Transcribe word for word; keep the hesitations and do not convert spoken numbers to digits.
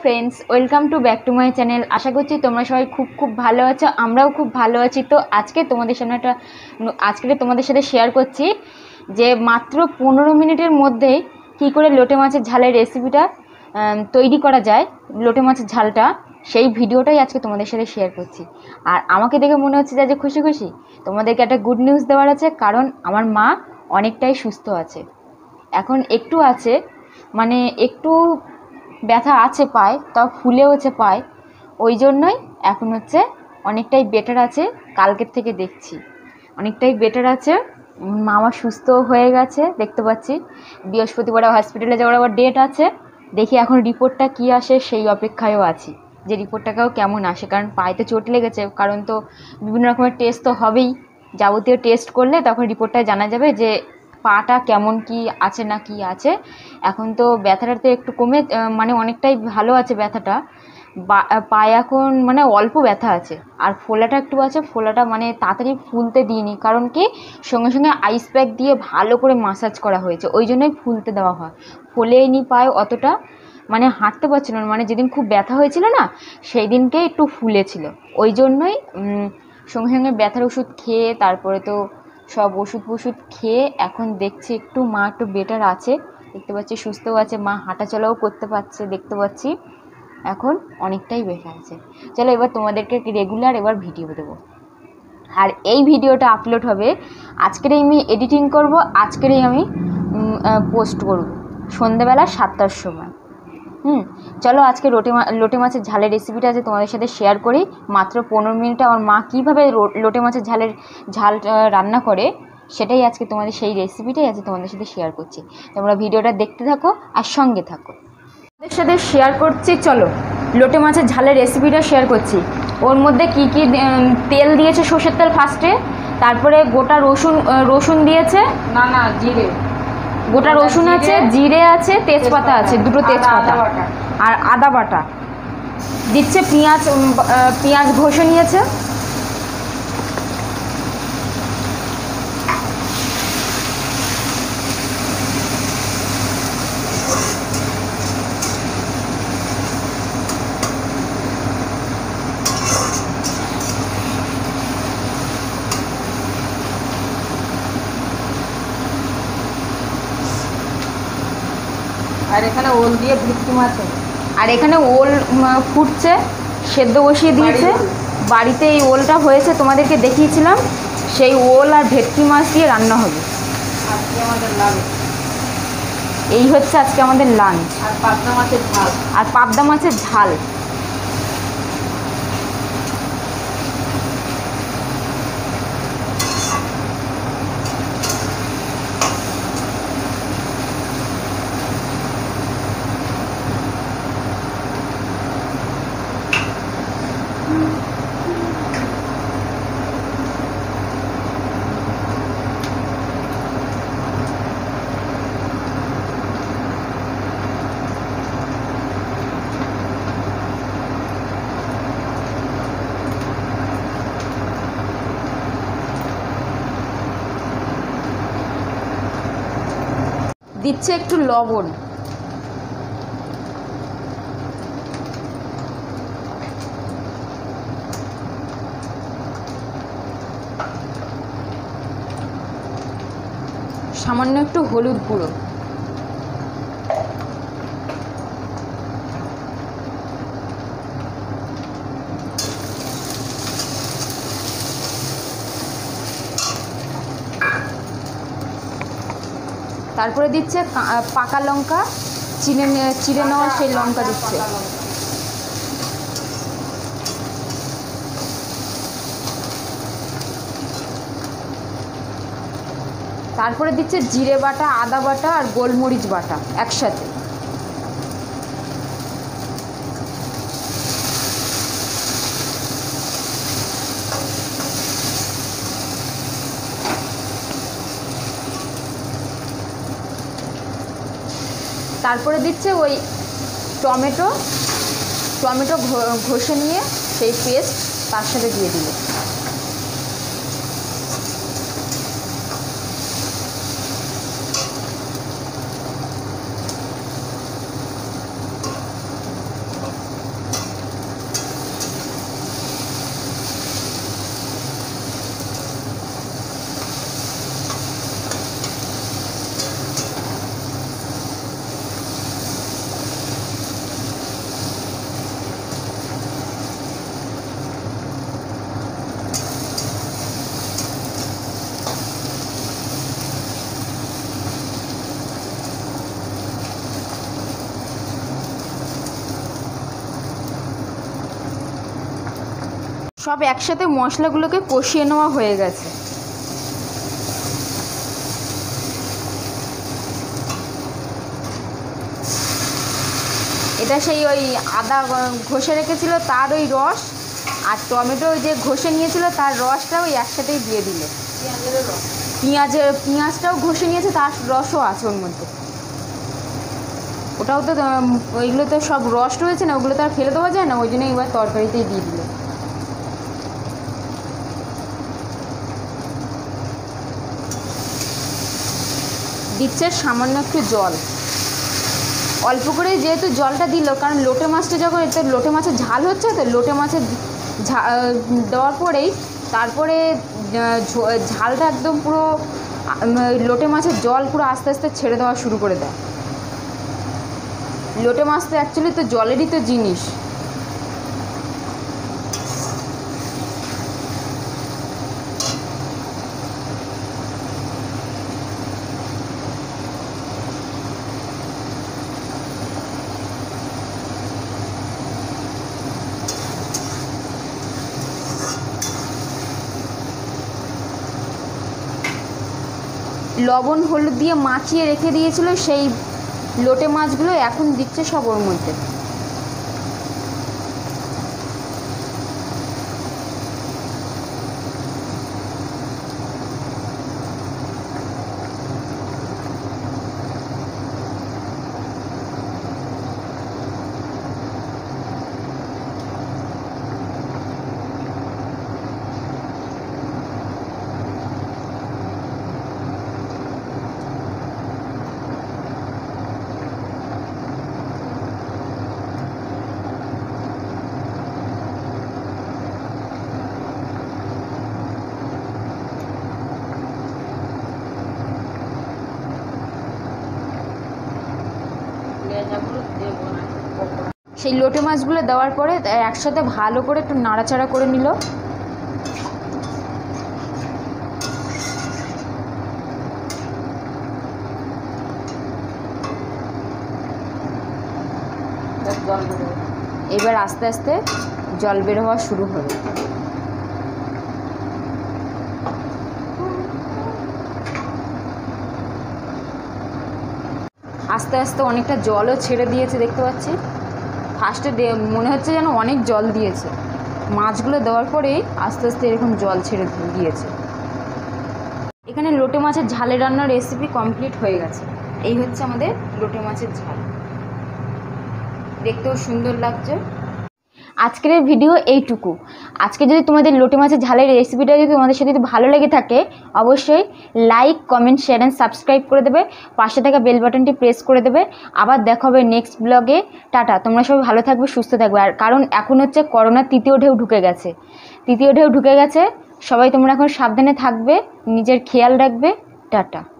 Friends welcome to back to my channel. आशा करছি তোমরা সবাই খুব খুব ভালো আছো, আমরাও খুব ভালো আছি। তো আজকে তোমাদের সামনে একটা আজকে তোমাদের সাথে শেয়ার করছি যে মাত্র পনেরো মিনিটের মধ্যেই কী করে লোটে মাছের ঝালের রেসিপিটা তৈরি করা যায়, লোটে মাছের ঝালটা, সেই ভিডিওটাই আজকে তোমাদের সাথে শেয়ার করছি। আর আমাকে দেখে মনে হচ্ছে যে খুশি খুশি তোমাদেরকে একটা গুড নিউজ দেওয়ার আছে, কারণ আমার মা অনেকটাই সুস্থ আছে। এখন একটু আছে, মানে একটু ব্যথা আছে পায়, তাও ফুলেওছে পায়, ওই জন্যই এখন হচ্ছে অনেকটাই বেটার আছে। কালকের থেকে দেখছি অনেকটাই বেটার আছে, মামা সুস্থ হয়ে গেছে দেখতে পাচ্ছি। বৃহস্পতিবার হসপিটালে যাওয়ার আবার ডেট আছে, দেখি এখন রিপোর্টটা কী আসে সেই অপেক্ষায়ও আছি যে রিপোর্টটাকেও কেমন আসে, কারণ পায়ে তো চোট লেগেছে, কারণ তো বিভিন্ন রকমের টেস্ট তো হবেই, যাবতীয় টেস্ট করলে তখন রিপোর্টটা জানা যাবে যে পাটা কেমন কি আছে না কি আছে। এখন তো ব্যথাটা তো একটু কমে, মানে অনেকটাই ভালো আছে ব্যথাটা, পায়ে এখন মানে অল্প ব্যথা আছে। আর ফোলাটা একটু আছে, ফোলাটা মানে তাড়াতাড়ি ফুলতে দিইনি, কারণ কি সঙ্গে সঙ্গে আইস প্যাক দিয়ে ভালো করে মাসাজ করা হয়েছে, ওই জন্যই ফুলতে দেওয়া হয়। ফোলেনি পায়ে অতটা, মানে হাঁটতে পারছিল না, মানে যেদিন খুব ব্যথা হয়েছিল না সেই দিনকে একটু ফুলেছিল, ওই জন্যই সঙ্গে সঙ্গে ব্যথার ওষুধ খেয়ে তারপরে তো সব ওষুধ ওষুধ খেয়ে এখন দেখছি একটু মা একটু বেটার আছে, দেখতে পাচ্ছি সুস্থও আছে, মা হাঁটাচলাও করতে পারছে দেখতে পাচ্ছি, এখন অনেকটাই বেটার আছে। চলো এবার তোমাদেরকে রেগুলার এবার ভিডিও দেবো, আর এই ভিডিওটা আপলোড হবে আজকেরই, আমি এডিটিং করব, আজকেরই আমি পোস্ট করব সন্ধ্যেবেলা সাতটার সময়। হুম চলো আজকে লোটে মা লোটে মাছের ঝালের রেসিপিটা আছে তোমাদের সাথে শেয়ার করি। মাত্র পনেরো মিনিটে আমার মা কীভাবে লোটে মাছের ঝালের ঝাল রান্না করে সেটাই আজকে তোমাদের, সেই রেসিপিটাই আছে তোমাদের সাথে শেয়ার করছি। তোমরা ভিডিওটা দেখতে থাকো আর সঙ্গে থাকো। তোমাদের সাথে শেয়ার করছি, চলো লোটে মাছের ঝালের রেসিপিটা শেয়ার করছি। ওর মধ্যে কি কি তেল দিয়েছে, সর্ষের তেল ফার্স্টে, তারপরে গোটা রসুন রসুন দিয়েছে, না না জিরে, গোটা রসুন আছে, জিরে আছে, তেজপাতা আছে, দুটো তেজপাতা, আর আদা বাটা দিচ্ছে, পেঁয়াজ পেঁয়াজ ঘষে নিয়েছে, আর এখানে ওল দিয়ে ভেটকি মাছ, আর এখানে ওল ফুটছে, সেদ্ধ বসিয়ে দিয়েছে। বাড়িতে এই ওলটা হয়েছে, তোমাদেরকে দেখিয়েছিলাম, সেই ওল আর ভেটকি মাছ দিয়ে রান্না হবে আজকে আমাদের লাঞ্চ। এই হচ্ছে আজকে আমাদের লাঞ্চ, আর পাবদা মাছের ঝাল, আর পাবদা মাছের ঝাল। দিচ্ছে একটু লবণ, সামান্য একটু হলুদ গুঁড়ো, তারপরে দিচ্ছে পাকা লঙ্কা, চিড়ে চিড়ে নেওয়া সেই লঙ্কা দিচ্ছে, তারপরে দিচ্ছে জিরে বাটা, আদা বাটা আর গোলমরিচ বাটা একসাথে, তারপরে দিচ্ছে ওই টমেটো টমেটো ঘষে নিয়ে সেই পেস্ট তার সাথে দিয়ে দিল, সব একসাথে মশলাগুলোকে কষিয়ে নেওয়া হয়ে গেছে। এটা সেই ওই আদা ঘষে রেখেছিল তার ওই রস, আর টমেটো যে ঘষে নিয়েছিল তার রসটা ওই একসাথেই দিয়ে দিল। পেঁয়াজের পেঁয়াজটাও ঘষে নিয়েছে, তার রসও আছে ওর মধ্যে। ওটাও তো ওইগুলো তো সব রস রয়েছে না, ওগুলো তো আর ফেলে দেওয়া যায় না, ওই জন্য এবার তরকারিতেই দিয়ে দিল। দিচ্ছে সামান্য একটু জল, অল্প করে যেহেতু জলটা দিল, কারণ লোটে মাছটা যখন এটা লোটে মাছের ঝাল হচ্ছে, তো লোটে মাছের দেওয়ার পরেই তারপরে ঝালটা একদম পুরো লোটে মাছের জল পুরো আস্তে আস্তে ছেড়ে দেওয়া শুরু করে দেয়। লোটে মাছ তো অ্যাকচুয়ালি তো জলেরই তো জিনিস। লবণ হলুদ দিয়ে মাখিয়ে রেখে দিয়েছিল সেই লোটে মাছগুলো এখন দিচ্ছে সব ওর মধ্যে। সেই লোটে মাছগুলো দেওয়ার পরে একসাথে ভালো করে একটু নাড়াচাড়া করে নিল। এবার আস্তে আস্তে জল বের হওয়া শুরু হবে। আস্তে আস্তে অনেকটা জলও ছেড়ে দিয়েছে, দেখতে পাচ্ছি। ফার্স্টে মনে হচ্ছে যেন অনেক জল দিয়েছে, মাছগুলো দেওয়ার পরেই আস্তে আস্তে এরকম জল ছেড়ে দিয়েছে। এখানে লোটে মাছের ঝালে রান্নার রেসিপি কমপ্লিট হয়ে গেছে। এই হচ্ছে আমাদের লোটে মাছের ঝাল, দেখতেও সুন্দর লাগছে। আজকের ভিডিও এইটুকু। আজকে যদি তোমাদের লোটে মাছের ঝালের রেসিপিটা যদি তোমাদের সাথে যদি ভালো লেগে থাকে, অবশ্যই like comment share and subscribe করে দেবে, পাশে থাকা বেল বাটনটি প্রেস করে দেবে। আবার দেখা হবে নেক্সট ব্লগে। টাটা। তোমরা সবাই ভালো থাকবে, সুস্থ থাকবে। আর কারণ এখন হচ্ছে করোনার তৃতীয় ঢেউ ঢুকে গেছে, তৃতীয় ঢেউ ঢুকে গেছে সবাই তোমরা এখন সাবধানে থাকবে, নিজের খেয়াল রাখবে। টাটা।